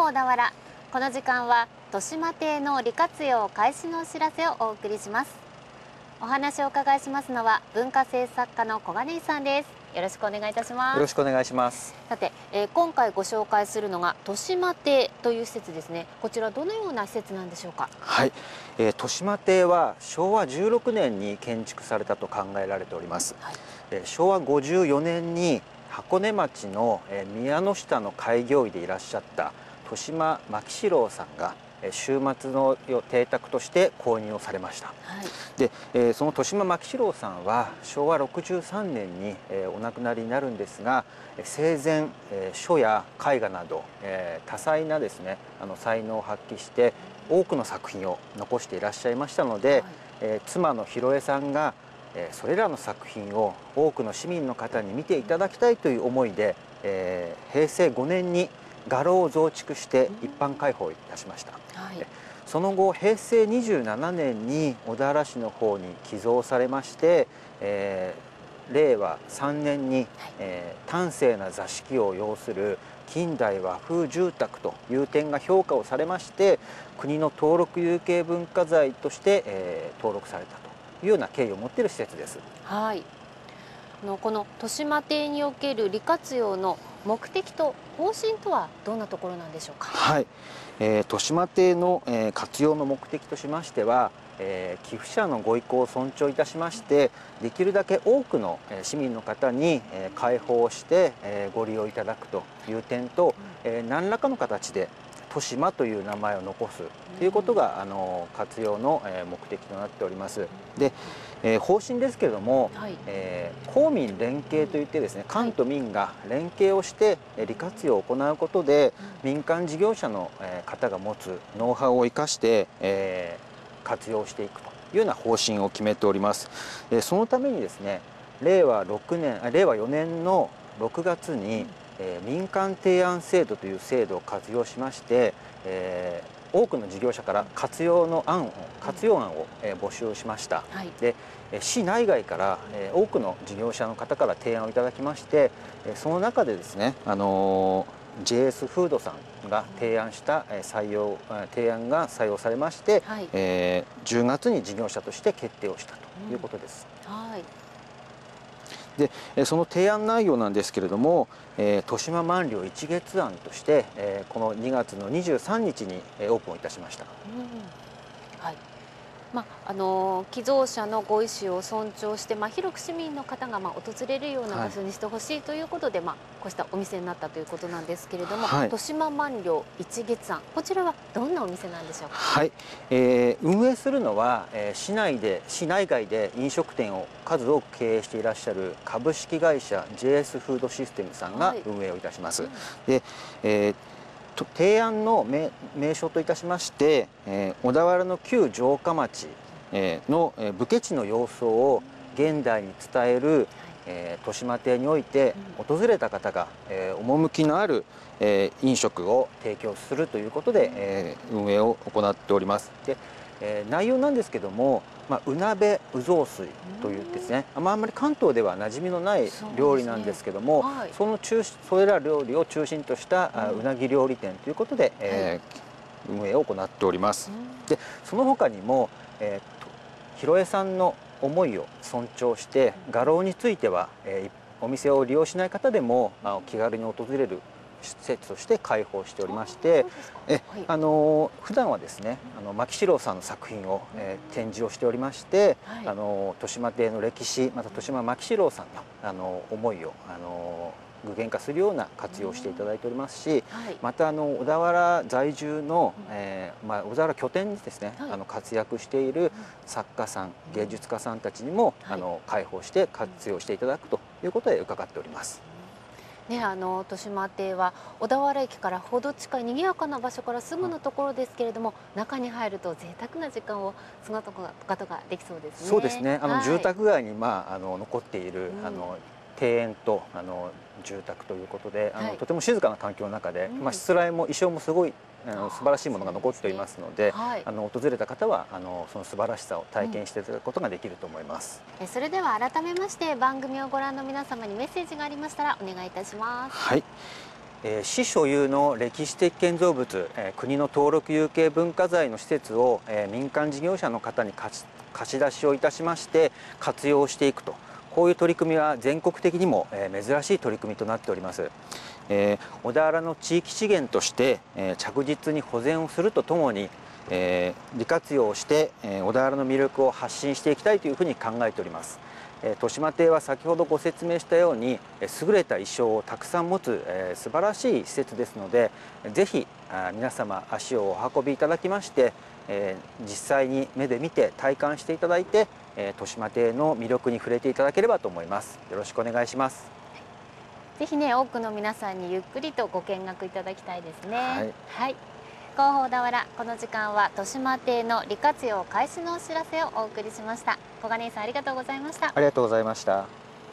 小田原。この時間は豊島邸の利活用開始のお知らせをお送りします。お話をお伺いしますのは文化政策課の小金井さんです。よろしくお願いいたします。 よろしくお願いします。 さて、今回ご紹介するのが豊島邸という施設ですね。こちらどのような施設なんでしょうか。 はい、豊島邸は昭和16年に建築されたと考えられております。はい、昭和54年に箱根町の宮の下の開業医でいらっしゃった豊島牧志郎さんが週末の邸宅として購入をされました。はい、で、その豊島牧志郎さんは昭和63年にお亡くなりになるんですが、生前書や絵画など多彩なですね才能を発揮して多くの作品を残していらっしゃいましたので、はい、妻の広江さんがそれらの作品を多くの市民の方に見ていただきたいという思いで、平成5年に画廊を増築して一般開放いたしました。はい、その後平成27年に小田原市の方に寄贈されまして、令和3年に、端正な座敷を要する近代和風住宅という点が評価をされまして、国の登録有形文化財として、登録されたというような経緯を持っている施設です。 はい、この豊島邸における利活用の目的と方針とはどんなところなんでしょうか。 はい、豊島邸の、活用の目的としましては、寄付者のご意向を尊重いたしまして、できるだけ多くの市民の方に開放してご利用いただくという点と、何らかの形で豊島という名前を残すということが活用の目的となっております。で、方針ですけれども、はい、公民連携といってですね、官と民が連携をして利活用を行うことで、民間事業者の方が持つノウハウを生かして活用していくというような方針を決めております。そのためにですね、令和4年の6月に民間提案制度という制度を活用しまして、多くの事業者から活用案を募集しました。はい、で、市内外から多くの事業者の方から提案をいただきまして、その中でですね、JS フードさんが提案した提案が採用されまして、はい、10月に事業者として決定をしたということです。はい、でその提案内容なんですけれども、豊島満寮一月案として、この2月の23日にオープンいたしました。 はい、寄贈者のご意思を尊重して、広く市民の方が訪れるような場所にしてほしいということで、こうしたお店になったということなんですけれども、はい、豊島満寮一月庵、こちらはどんなお店なんでしょうか。 はい、運営するのは、市内外で飲食店を数多く経営していらっしゃる株式会社 JS フードシステムさんが運営をいたします。はい、で、提案の名称といたしまして、小田原の旧城下町の武家地の様相を現代に伝える豊島邸において訪れた方が趣のある飲食を提供するということで運営を行っております。で、内容なんですけども、うなべうぞうすいというですね、あんまり関東では馴染みのない料理なんですけども、はい、それら料理を中心としたうなぎ料理店ということで、運営を行っております。で、その他にも、広江さんの思いを尊重して画廊については、お店を利用しない方でも気軽に訪れる施設として開放しておりまして、普段はですね牧志郎さんの作品を展示をしておりまして、はい、豊島邸の歴史、また豊島牧志郎さんの思いを具現化するような活用をしていただいておりますし、はい、また小田原在住の、小田原拠点にですね、はい、活躍している作家さん、芸術家さんたちにも、はい、開放して活用していただくということで伺っております。 ね、豊島邸は小田原駅からほど近い賑やかな場所からすぐのところですけれども、中に入ると贅沢な時間を過ごすことができそうですね。 そうですね。はい、住宅街に残っている庭園と住宅ということで、はい、とても静かな環境の中で、しつらいも衣装もすごい素晴らしいものが残っていますので、はい、訪れた方はその素晴らしさを体験していただくことができると思います。 それでは改めまして番組をご覧の皆様にメッセージがありましたらお願いいたします。 はい、 市所有の歴史的建造物、国の登録有形文化財の施設を、民間事業者の方に貸し出しをいたしまして活用していくと、こういう取り組みは全国的にも珍しい取り組みとなっております。小田原の地域資源として着実に保全をするとともに、利活用して小田原の魅力を発信していきたいというふうに考えております。豊島邸は先ほどご説明したように優れた衣装をたくさん持つ素晴らしい施設ですので、ぜひ皆様足をお運びいただきまして、実際に目で見て体感していただいて、豊島邸の魅力に触れていただければと思います。よろしくお願いします。 ぜひね、多くの皆さんにゆっくりとご見学いただきたいですね。 はい、 はい、広報小田原、この時間は豊島邸の利活用開始のお知らせをお送りしました。小金井さん、ありがとうございました。 ありがとうございました。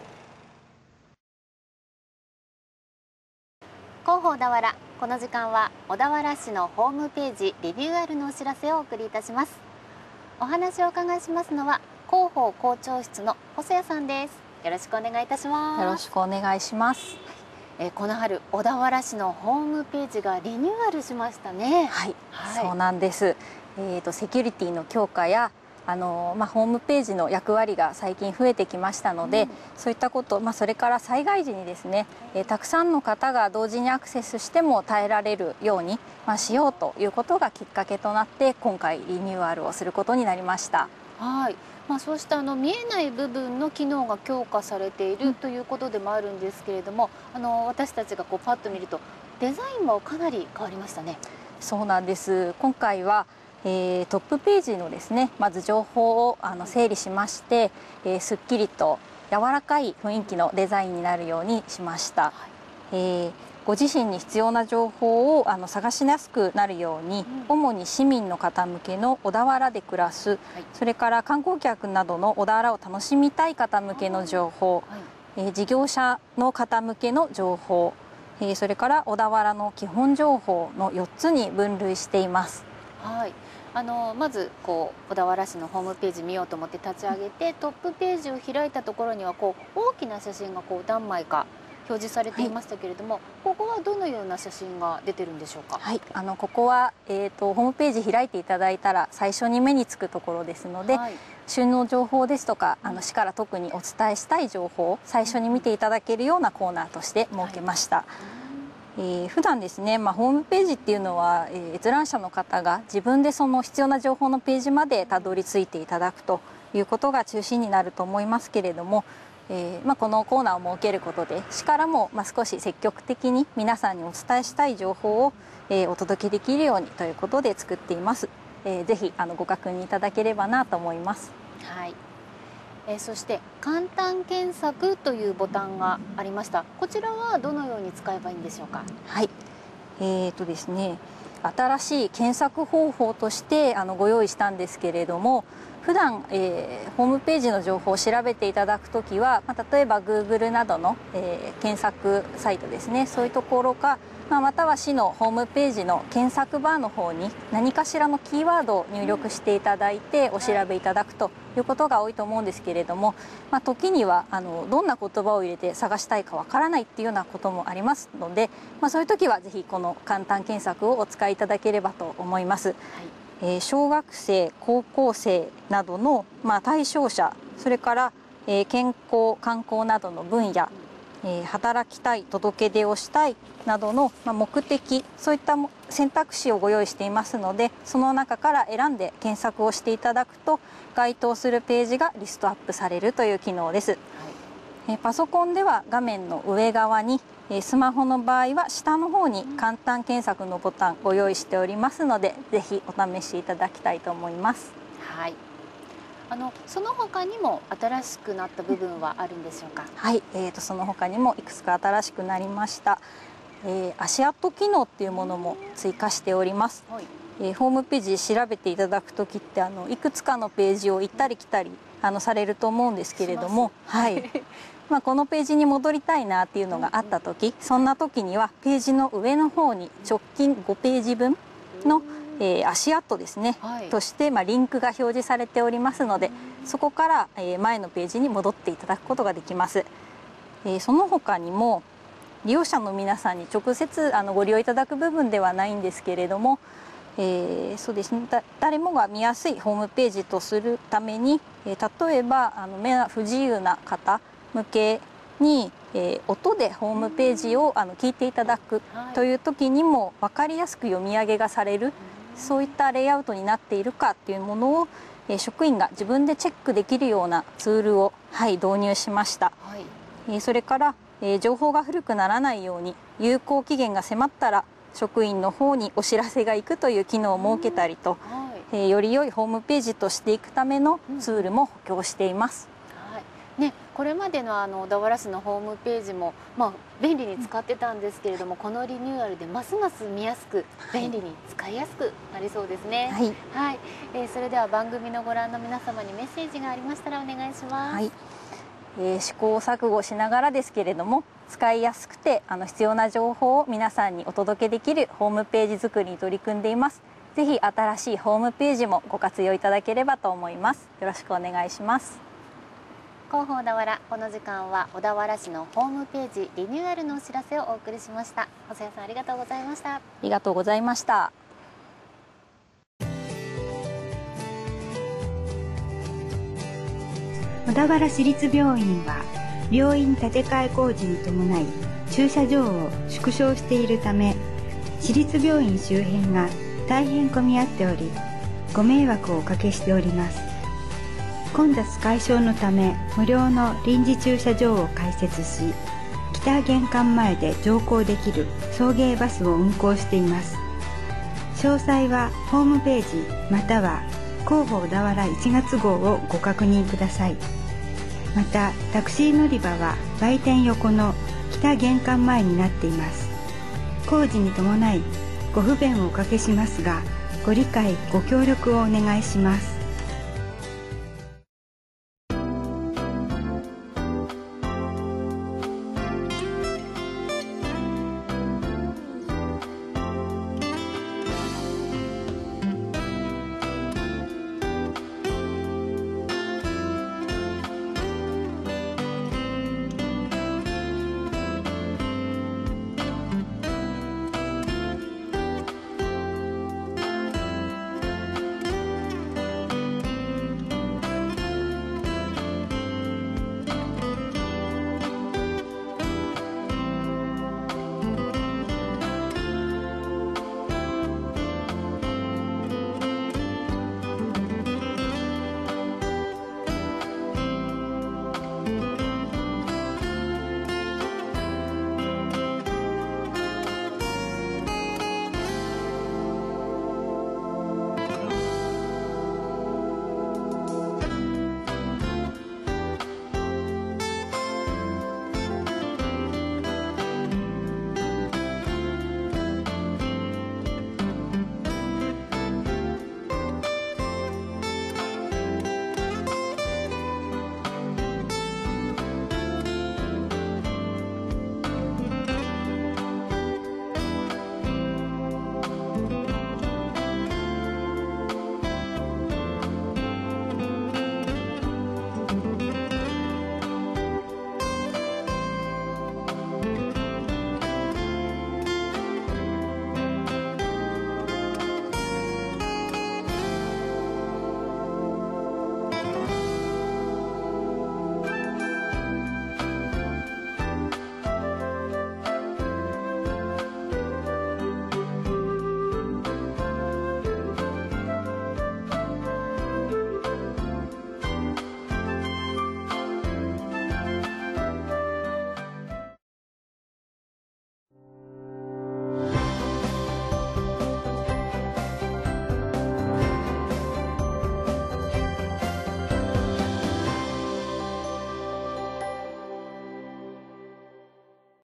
広報小田原、この時間は小田原市のホームページリニューアルのお知らせをお送りいたします。お話をお伺いしますのは広報校長室の細谷さんです。よろしくお願いいたします。 よろしくお願いします。 この春、小田原市のホームページがリニューアルしましたね。 はい、そうなんです。セキュリティの強化やホームページの役割が最近増えてきましたので、そういったこと、それから災害時にですね、たくさんの方が同時にアクセスしても耐えられるように、しようということがきっかけとなって今回リニューアルをすることになりました。 はい、そうした見えない部分の機能が強化されているということでもあるんですけれども、私たちがパッと見るとデザインもかなり変わりましたね。 そうなんです。今回はトップページのですね、まず情報を整理しまして、すっきりと柔らかい雰囲気のデザインになるようにしました。ご自身に必要な情報を探しやすくなるように、主に市民の方向けの小田原で暮らす、それから観光客などの小田原を楽しみたい方向けの情報、事業者の方向けの情報、それから小田原の基本情報の4つに分類しています。 はい、まず小田原市のホームページ見ようと思って立ち上げて、トップページを開いたところには大きな写真が何枚か表示されていましたけれども、ここはどのような写真が出てるんでしょうか。 はい、ここは、ホームページ開いていただいたら最初に目につくところですので、旬の情報ですとか市から特にお伝えしたい情報を最初に見ていただけるようなコーナーとして設けました。普段ですね、ホームページっていうのは、閲覧者の方が自分でその必要な情報のページまでたどり着いていただくということが中心になると思いますけれども、このコーナーを設けることで市からも少し積極的に皆さんにお伝えしたい情報を、お届けできるようにということで作っています。ぜひご確認いただければなと思います。 はい、そして簡単検索というボタンがありました。こちらはどのように使えばいいんでしょうか。 はい、ですね、新しい検索方法としてご用意したんですけれども、普段、ホームページの情報を調べていただくときは、例えば Google などの、検索サイトですね、そういうところか、または市のホームページの検索バーの方に何かしらのキーワードを入力していただいてお調べいただくということが多いと思うんですけれども、時にはどんな言葉を入れて探したいかわからないっていうようなこともありますので、そういう時はぜひこの簡単検索をお使いいただければと思います。小学生、高校生などの対象者、それから健康、観光などの分野、働きたい、届け出をしたいなどの目的、そういった選択肢をご用意していますので、その中から選んで検索をしていただくと該当するページがリストアップされるという機能です。パソコンでは画面の上側に、スマホの場合は下の方に簡単検索のボタンご用意しておりますので、ぜひお試しいただきたいと思います。 はい、その他にも新しくなった部分はあるんでしょうか。 はい、その他にもいくつか新しくなりました。足跡機能っていうものも追加しております。ホームページ調べていただくときっていくつかのページを行ったり来たりされると思うんですけれども、はい、このページに戻りたいなっていうのがあったとき、そんなときにはページの上の方に直近5ページ分の足跡ですね、としてリンクが表示されておりますので、そこから前のページに戻っていただくことができます。その他にも利用者の皆さんに直接ご利用いただく部分ではないんですけれども、そうですね、誰もが見やすいホームページとするために、例えば目が不自由な方向けに、音でホームページを聞いていただくという時にも分かりやすく読み上げがされる、そういったレイアウトになっているかっていうものを、職員が自分でチェックできるようなツールを、導入しました。それから、情報が古くならないように有効期限が迫ったら職員の方にお知らせが行くという機能を設けたりと、より良いホームページとしていくためのツールも補強しています。 これまでの小田原市のホームページも、便利に使ってたんですけれども、このリニューアルでますます見やすく便利に使いやすくなりそうですね。それでは番組のご覧の皆様にメッセージがありましたらお願いします。 試行錯誤しながらですけれども、使いやすくて必要な情報を皆さんにお届けできるホームページ作りに取り組んでいます。ぜひ新しいホームページもご活用いただければと思います。よろしくお願いします。 広報小田原、この時間は小田原市のホームページリニューアルのお知らせをお送りしました。細谷さん、ありがとうございました。 ありがとうございました。 小田原市立病院は病院建て替え工事に伴い駐車場を縮小しているため、市立病院周辺が大変混み合っており、ご迷惑をおかけしております。混雑解消のため無料の臨時駐車場を開設し、北玄関前で乗降できる送迎バスを運行しています。詳細はホームページまたは広報小田原1月号をご確認ください。またタクシー乗り場は売店横の北玄関前になっています。工事に伴いご不便をおかけしますが、ご理解ご協力をお願いします。